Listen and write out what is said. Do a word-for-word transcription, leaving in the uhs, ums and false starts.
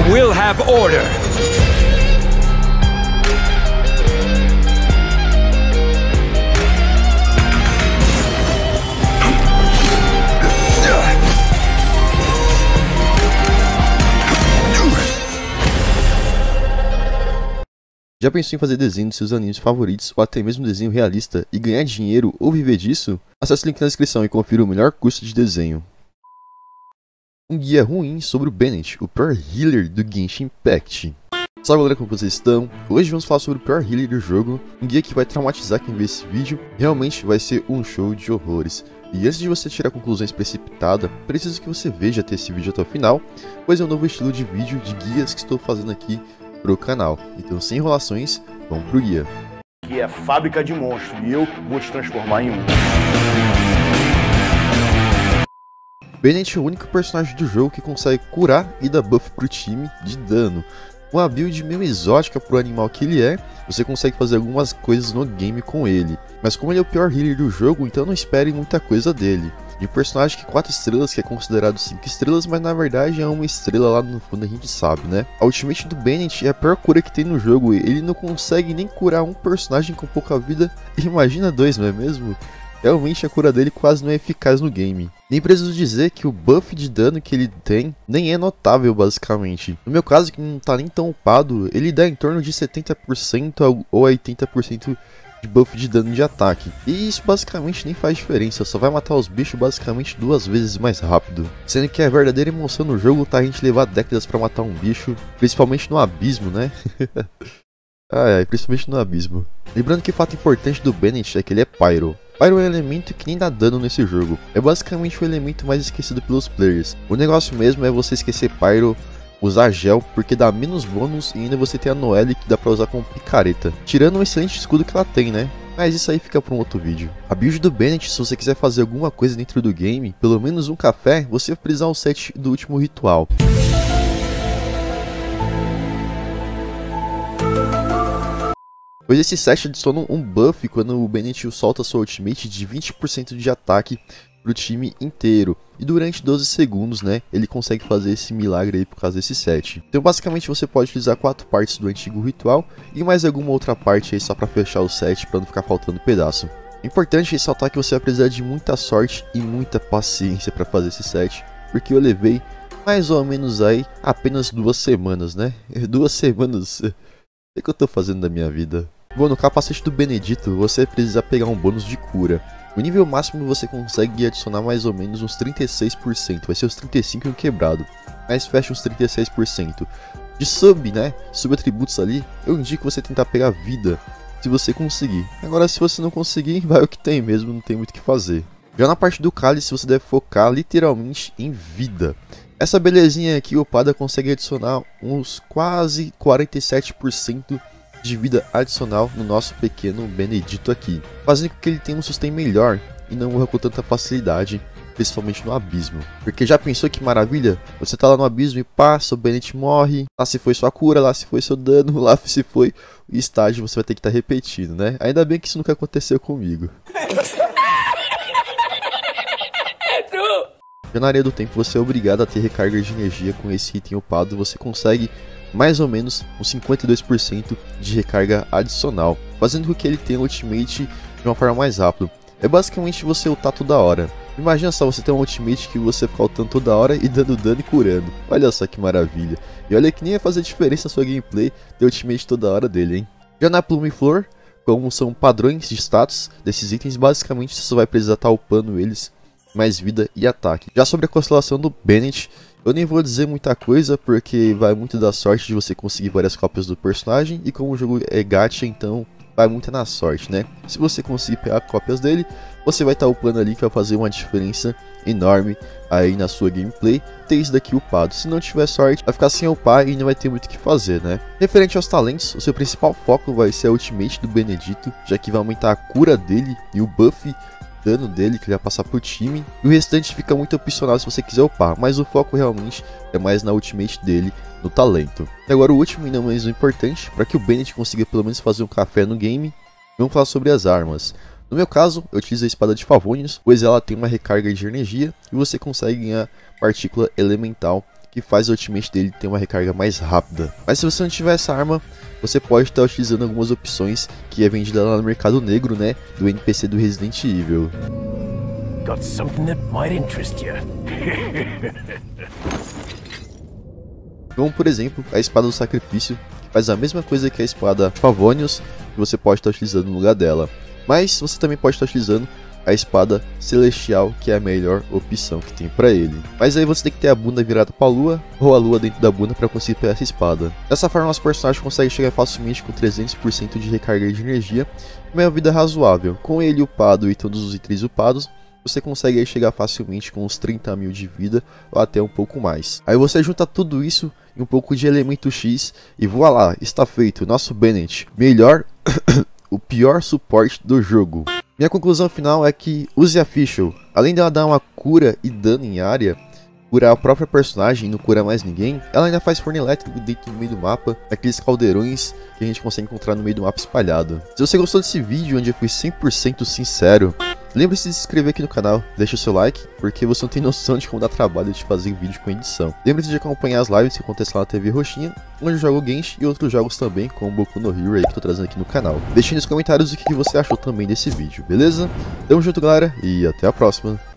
will have order. Já pensou em fazer desenho dos seus animes favoritos ou até mesmo desenho realista e ganhar dinheiro ou viver disso? Acesse o link na descrição e confira o melhor custo de desenho. Um guia ruim sobre o Bennett, o pior healer do Genshin Impact. Salve galera, como vocês estão? Hoje vamos falar sobre o pior healer do jogo, um guia que vai traumatizar quem vê esse vídeo. Realmente vai ser um show de horrores. E antes de você tirar conclusões precipitadas, preciso que você veja até esse vídeo até o final, pois é um novo estilo de vídeo de guias que estou fazendo aqui pro canal. Então, sem enrolações, vamos pro guia. Que é fábrica de monstros e eu vou te transformar em um. Bennett é o único personagem do jogo que consegue curar e dar buff pro time de dano. Uma build meio exótica pro animal que ele é, você consegue fazer algumas coisas no game com ele. Mas como ele é o pior healer do jogo, então não espere muita coisa dele. De um personagem que quatro estrelas, que é considerado cinco estrelas, mas na verdade é uma estrela lá no fundo, a gente sabe, né? A ultimate do Bennett é a pior cura que tem no jogo, ele não consegue nem curar um personagem com pouca vida, imagina dois, não é mesmo? Realmente a cura dele quase não é eficaz no game. Nem preciso dizer que o buff de dano que ele tem nem é notável basicamente. No meu caso, que não tá nem tão upado, ele dá em torno de setenta por cento ou oitenta por cento de buff de dano de ataque. E isso basicamente nem faz diferença, só vai matar os bichos basicamente duas vezes mais rápido. Sendo que a verdadeira emoção no jogo tá a gente levar décadas pra matar um bicho, principalmente no abismo, né? Ai, ai, principalmente no abismo. Lembrando que o fato importante do Bennett é que ele é Pyro. Pyro é um elemento que nem dá dano nesse jogo, é basicamente o elemento mais esquecido pelos players. O negócio mesmo é você esquecer Pyro, usar gel, porque dá menos bônus e ainda você tem a Noelle que dá pra usar como picareta. Tirando um excelente escudo que ela tem, né? Mas isso aí fica pra um outro vídeo. A build do Bennett, se você quiser fazer alguma coisa dentro do game, pelo menos um café, você vai precisar o set do último ritual. Pois esse set adiciona um buff quando o Bennett solta sua ultimate de vinte por cento de ataque pro time inteiro. E durante doze segundos, né, ele consegue fazer esse milagre aí por causa desse set. Então basicamente você pode utilizar quatro partes do antigo ritual e mais alguma outra parte aí só pra fechar o set, pra não ficar faltando pedaço. Importante ressaltar que você vai precisar de muita sorte e muita paciência pra fazer esse set, porque eu levei mais ou menos aí apenas duas semanas, né? Duas semanas... O que eu tô fazendo da minha vida? Bom, no capacete do Benedito, você precisa pegar um bônus de cura. O nível máximo você consegue adicionar mais ou menos uns trinta e seis por cento, vai ser os trinta e cinco por cento quebrado, mas fecha uns trinta e seis por cento. De sub, né, sub-atributos ali, eu indico você tentar pegar vida, se você conseguir. Agora, se você não conseguir, vai o que tem mesmo, não tem muito o que fazer. Já na parte do cálice, você deve focar literalmente em vida. Essa belezinha aqui, upada, consegue adicionar uns quase quarenta e sete por cento de vida adicional no nosso pequeno Benedito aqui, fazendo com que ele tenha um sustain melhor e não morra com tanta facilidade, principalmente no abismo. Porque já pensou que maravilha? Você tá lá no abismo e passa, o Bennett morre, lá se foi sua cura, lá se foi seu dano, lá se foi o estágio, você vai ter que estar tá repetindo, né? Ainda bem que isso nunca aconteceu comigo. Já na areia do tempo você é obrigado a ter recarga de energia com esse item upado, você consegue mais ou menos uns cinquenta e dois por cento de recarga adicional, fazendo com que ele tenha ultimate de uma forma mais rápida. É basicamente você ultar toda hora. Imagina só você ter um ultimate que você fica ultando toda hora e dando dano e curando. Olha só que maravilha. E olha que nem vai fazer diferença na sua gameplay ter ultimate toda hora dele, hein? Já na Plume Flor, como são padrões de status desses itens, basicamente você só vai precisar estar upando eles mais vida e ataque. Já sobre a constelação do Bennett, eu nem vou dizer muita coisa, porque vai muito da sorte de você conseguir várias cópias do personagem, e como o jogo é gacha, então vai muito na sorte, né? Se você conseguir pegar cópias dele, você vai estar upando ali, que vai fazer uma diferença enorme aí na sua gameplay, ter isso daqui upado. Se não tiver sorte, vai ficar sem upar e não vai ter muito o que fazer, né? Referente aos talentos, o seu principal foco vai ser a ultimate do Benedito, já que vai aumentar a cura dele e o buff dano dele que ele vai passar pro time, e o restante fica muito opcional se você quiser upar, mas o foco realmente é mais na ultimate dele, no talento. E agora o último e não menos importante, para que o Bennett consiga pelo menos fazer um café no game, vamos falar sobre as armas. No meu caso, eu utilizo a espada de Favonius, pois ela tem uma recarga de energia e você consegue ganhar partícula elemental, que faz o ultimate dele ter uma recarga mais rápida. Mas se você não tiver essa arma, você pode estar utilizando algumas opções que é vendida lá no mercado negro, né, do N P C do Resident Evil. Got something that might interest you. Como por exemplo, a espada do sacrifício, que faz a mesma coisa que a espada Favonius, que você pode estar utilizando no lugar dela. Mas você também pode estar utilizando a espada celestial, que é a melhor opção que tem pra ele. Mas aí você tem que ter a bunda virada pra lua, ou a lua dentro da bunda para conseguir pegar essa espada. Dessa forma, nosso personagem consegue chegar facilmente com trezentos por cento de recarga de energia e uma vida razoável. Com ele upado e todos os itens upados, você consegue aí chegar facilmente com uns trinta mil de vida ou até um pouco mais. Aí você junta tudo isso e um pouco de elemento X e voa lá, está feito, nosso Bennett, melhor, o pior suporte do jogo. Minha conclusão final é que use a Fischl, além dela dar uma cura e dano em área, curar a própria personagem e não cura mais ninguém, ela ainda faz forno elétrico dentro do meio do mapa, aqueles caldeirões que a gente consegue encontrar no meio do mapa espalhado. Se você gostou desse vídeo onde eu fui cem por cento sincero, lembre-se de se inscrever aqui no canal, deixa o seu like, porque você não tem noção de como dá trabalho de fazer vídeo com edição. Lembre-se de acompanhar as lives que acontecem lá na T V Roxinha, onde eu jogo Genshin e outros jogos também, como Boku no Hero aí que eu tô trazendo aqui no canal. Deixe nos comentários o que você achou também desse vídeo, beleza? Tamo junto, galera, e até a próxima.